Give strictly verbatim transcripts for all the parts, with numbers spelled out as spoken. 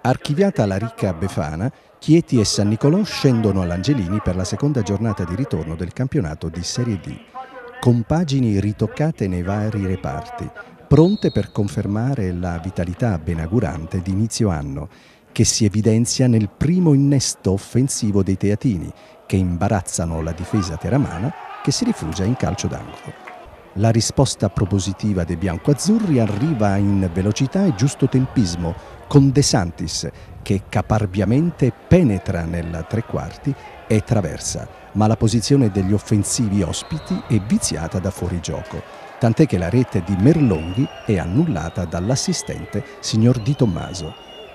Archiviata la ricca Befana, Chieti e San Nicolò scendono all'Angelini per la seconda giornata di ritorno del campionato di Serie D. Compagini ritoccate nei vari reparti, pronte per confermare la vitalità benaugurante di inizio anno, che si evidenzia nel primo innesto offensivo dei teatini, che imbarazzano la difesa teramana, che si rifugia in calcio d'angolo. La risposta propositiva dei biancoazzurri arriva in velocità e giusto tempismo, con De Santis, che caparbiamente penetra nel tre quarti e traversa, ma la posizione degli offensivi ospiti è viziata da fuorigioco, tant'è che la rete di Merlonghi è annullata dall'assistente signor Di Tommaso.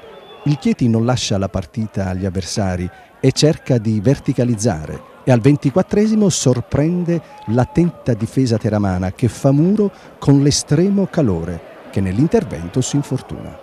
Il Chieti non lascia la partita agli avversari e cerca di verticalizzare, e al ventiquattresimo sorprende l'attenta difesa teramana che fa muro con l'estremo calore, che nell'intervento si infortuna.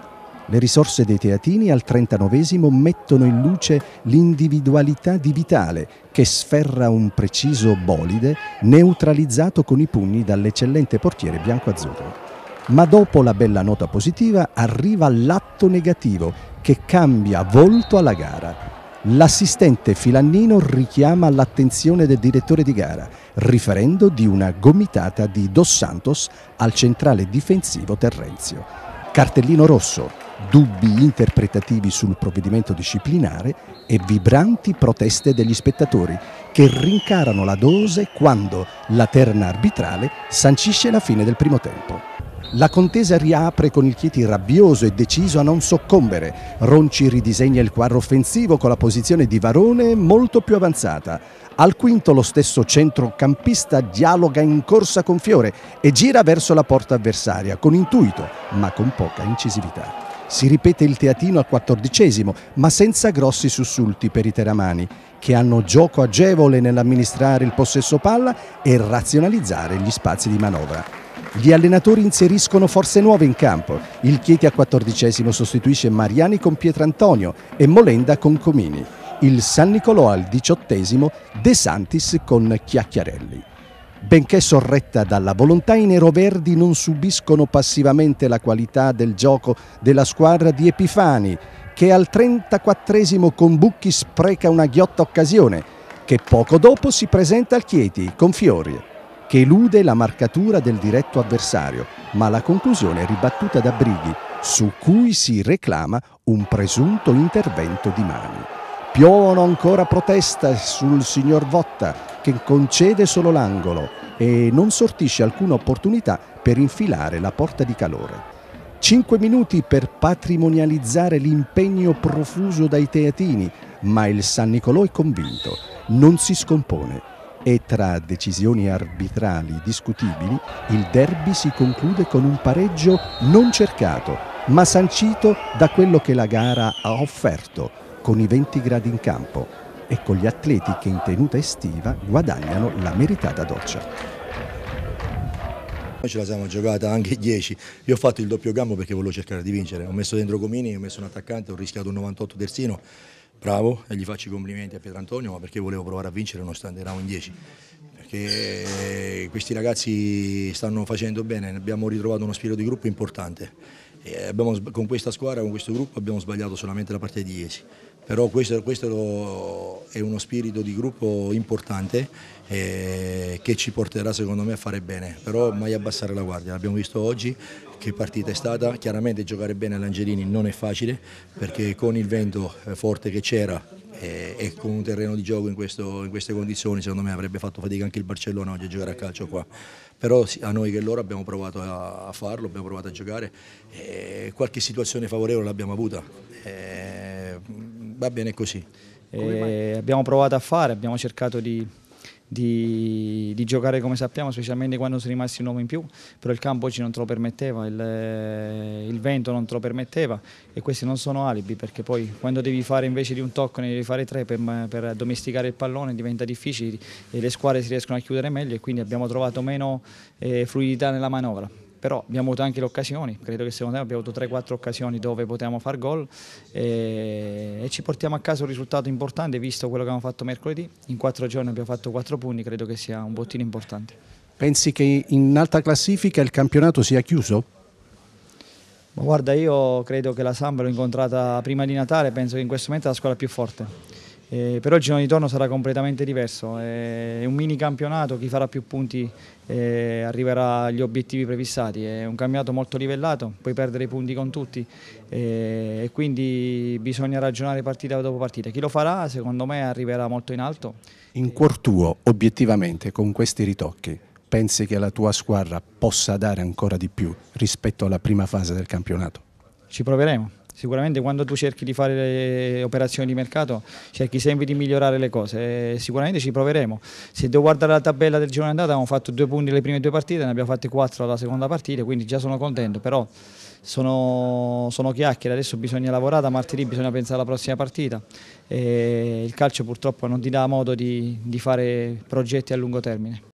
Le risorse dei teatini al trentanovesimo mettono in luce l'individualità di Vitale, che sferra un preciso bolide neutralizzato con i pugni dall'eccellente portiere biancoazzurro. Ma dopo la bella nota positiva arriva l'atto negativo che cambia volto alla gara. L'assistente Filannino richiama l'attenzione del direttore di gara, riferendo di una gomitata di Dos Santos al centrale difensivo Terrenzio. Cartellino rosso, dubbi interpretativi sul provvedimento disciplinare e vibranti proteste degli spettatori che rincarano la dose quando la terna arbitrale sancisce la fine del primo tempo. La contesa riapre con il Chieti rabbioso e deciso a non soccombere. Ronci ridisegna il quadro offensivo con la posizione di Varone molto più avanzata. Al quinto lo stesso centrocampista dialoga in corsa con Fiore e gira verso la porta avversaria con intuito ma con poca incisività. Si ripete il teatino al quattordicesimo, ma senza grossi sussulti per i teramani, che hanno gioco agevole nell'amministrare il possesso palla e razionalizzare gli spazi di manovra. Gli allenatori inseriscono forze nuove in campo. Il Chieti al quattordicesimo sostituisce Mariani con Pietrantonio e Molenda con Comini. Il San Nicolò al diciottesimo De Santis con Chiacchiarelli. Benché sorretta dalla volontà, i neroverdi non subiscono passivamente la qualità del gioco della squadra di Epifani, che al trentaquattresimo con Bucchi spreca una ghiotta occasione, che poco dopo si presenta al Chieti con Fiori, che elude la marcatura del diretto avversario, ma la conclusione è ribattuta da Brighi, su cui si reclama un presunto intervento di mani. Piovono ancora proteste sul signor Votta, che concede solo l'angolo e non sortisce alcuna opportunità per infilare la porta di calore. Cinque minuti per patrimonializzare l'impegno profuso dai teatini, ma il San Nicolò è convinto, non si scompone e tra decisioni arbitrali discutibili il derby si conclude con un pareggio non cercato, ma sancito da quello che la gara ha offerto, con i venti gradi in campo e con gli atleti che in tenuta estiva guadagnano la meritata doccia. Noi ce la siamo giocata anche dieci, io ho fatto il doppio gambo perché volevo cercare di vincere, ho messo dentro Comini, ho messo un attaccante, ho rischiato un novantotto terzino, bravo, e gli faccio i complimenti a Pietrantonio, ma perché volevo provare a vincere nonostante eravamo in dieci, perché questi ragazzi stanno facendo bene, abbiamo ritrovato uno spirito di gruppo importante. E abbiamo, con questa squadra, con questo gruppo abbiamo sbagliato solamente la partita di ieri, però questo, questo è uno spirito di gruppo importante eh, che ci porterà secondo me a fare bene, però mai abbassare la guardia. Abbiamo visto oggi che partita è stata, chiaramente giocare bene all'Angelini non è facile perché con il vento forte che c'era eh, e con un terreno di gioco in, questo, in queste condizioni secondo me avrebbe fatto fatica anche il Barcellona oggi a giocare a calcio qua. Però a noi che loro abbiamo provato a farlo, abbiamo provato a giocare e qualche situazione favorevole l'abbiamo avuta, e va bene così. E abbiamo provato a fare, abbiamo cercato di, di, di giocare come sappiamo, specialmente quando sono rimasti un uomo in più, però il campo oggi non te lo permetteva, il, il vento non te lo permetteva e questi non sono alibi, perché poi quando devi fare invece di un tocco ne devi fare tre per, per addomesticare il pallone diventa difficile e le squadre si riescono a chiudere meglio e quindi abbiamo trovato meno eh, fluidità nella manovra. Però abbiamo avuto anche le occasioni, credo che secondo me abbiamo avuto tre quattro occasioni dove potevamo far gol e, e ci portiamo a casa un risultato importante visto quello che abbiamo fatto mercoledì. In quattro giorni abbiamo fatto quattro punti, credo che sia un bottino importante. Pensi che in alta classifica il campionato sia chiuso? Ma guarda, io credo che la Samp l'ho incontrata prima di Natale, penso che in questo momento è la squadra più forte. Eh, però il giorno di ritorno sarà completamente diverso, è un mini campionato, chi farà più punti eh, arriverà agli obiettivi prefissati, è un campionato molto livellato, puoi perdere i punti con tutti eh, e quindi bisogna ragionare partita dopo partita. Chi lo farà secondo me arriverà molto in alto. In cuor tuo, obiettivamente, con questi ritocchi, pensi che la tua squadra possa dare ancora di più rispetto alla prima fase del campionato? Ci proveremo. Sicuramente quando tu cerchi di fare le operazioni di mercato cerchi sempre di migliorare le cose, sicuramente ci proveremo. Se devo guardare la tabella del girone d'andata abbiamo fatto due punti le prime due partite, ne abbiamo fatte quattro alla seconda partita, quindi già sono contento, però sono, sono chiacchiere, adesso bisogna lavorare, da martedì bisogna pensare alla prossima partita e il calcio purtroppo non ti dà modo di, di fare progetti a lungo termine.